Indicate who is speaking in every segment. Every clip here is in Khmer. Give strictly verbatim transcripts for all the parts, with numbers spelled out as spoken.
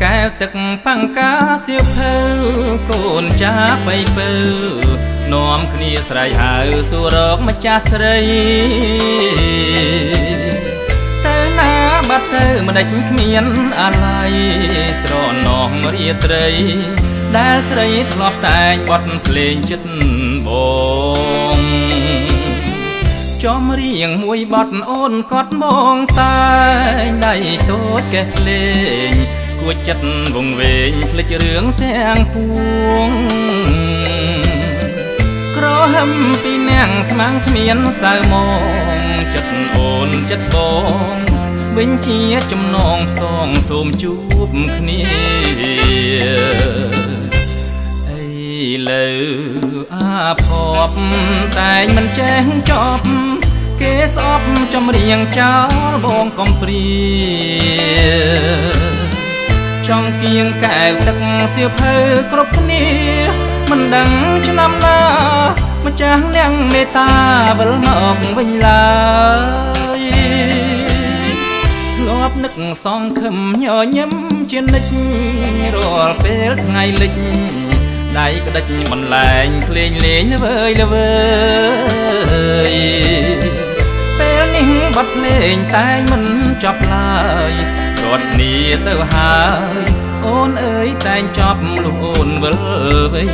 Speaker 1: កែវទឹកបាំងកាសៀវភៅកូនចាបៃពើនាំគ្នាស្រែកហៅសួររកម្ចាស់ស្រីទៅណាបាត់ទៅម្ដេចគ្មានអាឡ័យស្រណោះរាត្រីដែលស្រីធ្លាប់តែងបត់ភ្លេងចិត្តបងចំរៀងមួយបត់អូនក៏មងតែងដៃតូចកេះលេងគួចចិត្តវងវែងភ្លេចរឿងទាំងពួងក្រហឹមពីនាងស្មាំងគ្មានសៅមកចិត្តអូនចិត្តបងវិញជាចំណងផ្សងសូមជួបគ្នាអីលើអាភពតែងមិនចេះចប់គេស្អប់ចម្រៀងចោលបងកំព្រាចង់គៀងកែវទឹកសៀវភៅគ្រប់គ្នាមិនដឹងឆ្នាំណាម្ចាស់នាងមេត្តាវិលមកវិញឡើយធ្លាប់នឹកសងខឹមញញឹមជានិច្ចរាល់ពេលថ្ងៃលិចដៃក្តិចបន្លែងភ្លេងលេងល្វើយល្វើយពេលនេះបទភ្លេងតែងមិនចប់ឡើយរត់នីទៅហើយអូនអើយតែងចប់លុះអូនវិលវិញ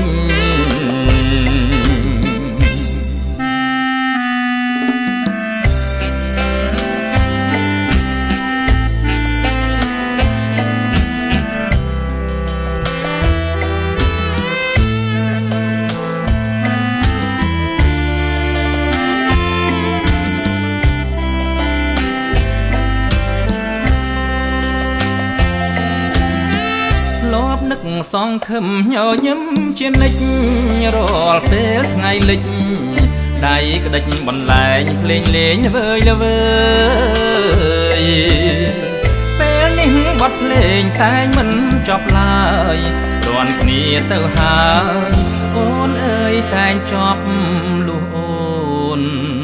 Speaker 1: នឹកសងខឹមញញឹមជានិច្ចរាល់ពេលថ្ងៃលិចដៃក្តិចបន្លែងភ្លេងលេងល្វើយល្វើយពេលនេះបទភ្លេងតែងមិនចប់ឡើយរាន់គ្នាទៅហើយអូនអើយតែងចប់លុះអូន